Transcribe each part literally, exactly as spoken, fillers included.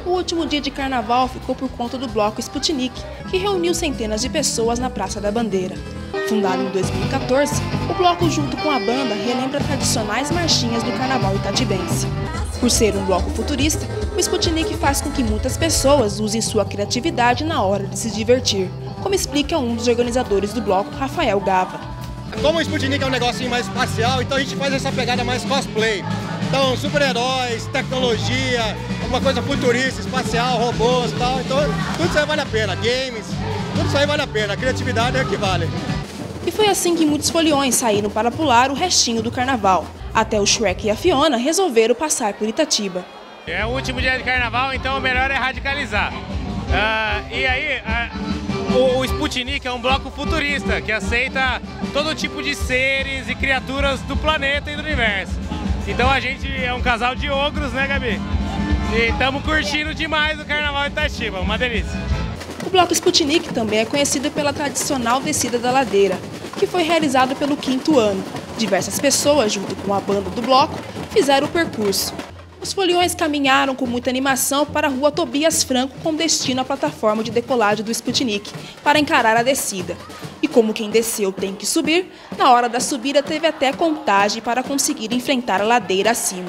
O último dia de carnaval ficou por conta do bloco Sputnik, que reuniu centenas de pessoas na Praça da Bandeira. Fundado em dois mil e quatorze, o bloco, junto com a banda, relembra tradicionais marchinhas do carnaval itatibense. Por ser um bloco futurista, o Sputnik faz com que muitas pessoas usem sua criatividade na hora de se divertir, como explica um dos organizadores do bloco, Rafael Gava. Como o Sputnik é um negocinho mais espacial, então a gente faz essa pegada mais cosplay. Então, super-heróis, tecnologia, alguma coisa futurista, espacial, robôs e tal. Então, tudo isso aí vale a pena. Games, tudo isso aí vale a pena. A criatividade é o que vale. E foi assim que muitos foliões saíram para pular o restinho do carnaval. Até o Shrek e a Fiona resolveram passar por Itatiba. É o último dia de carnaval, então o melhor é radicalizar. Uh, e aí, uh, o, o Sputnik é um bloco futurista que aceita todo tipo de seres e criaturas do planeta e do universo. Então a gente é um casal de ogros, né, Gabi? E estamos curtindo demais o carnaval de Itatiba, uma delícia. O bloco Sputnik também é conhecido pela tradicional descida da ladeira, que foi realizado pelo quinto ano. Diversas pessoas, junto com a banda do bloco, fizeram o percurso. Os foliões caminharam com muita animação para a rua Tobias Franco com destino à plataforma de decolagem do Sputnik, para encarar a descida. E como quem desceu tem que subir, na hora da subida teve até contagem para conseguir enfrentar a ladeira acima.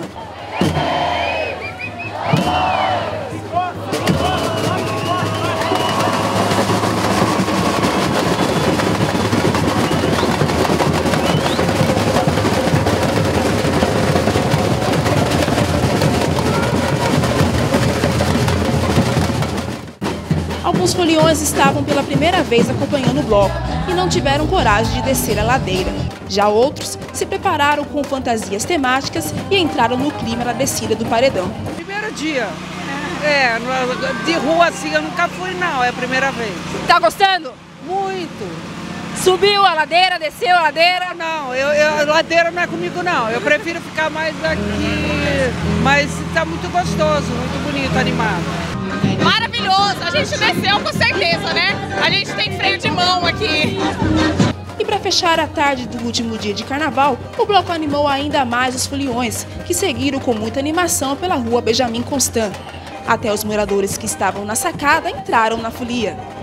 Alguns foliões estavam pela primeira vez acompanhando o bloco e não tiveram coragem de descer a ladeira. Já outros se prepararam com fantasias temáticas e entraram no clima da descida do paredão. Primeiro dia. É, de rua assim eu nunca fui não, é a primeira vez. Tá gostando? Muito. Subiu a ladeira, desceu a ladeira? Não, eu, eu, ladeira não é comigo não, eu prefiro ficar mais aqui, mas tá muito gostoso, muito bonito, animado. Maravilhoso, a gente desceu com certeza, né? A gente tem freio de mão aqui. E para fechar a tarde do último dia de carnaval, o bloco animou ainda mais os foliões, que seguiram com muita animação pela rua Benjamin Constant. Até os moradores que estavam na sacada entraram na folia.